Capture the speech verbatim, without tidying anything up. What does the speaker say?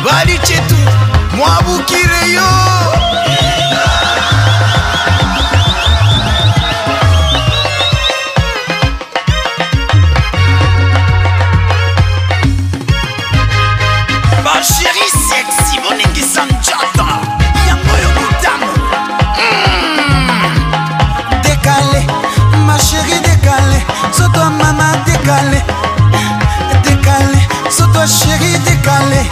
Bali chetu mwabukire yo. Ma chérie sexy moningi sanjata yangoyo kutamu. Décalé, ma chérie décalé, sur toi maman décalé, décalé, sur toi chérie décalé.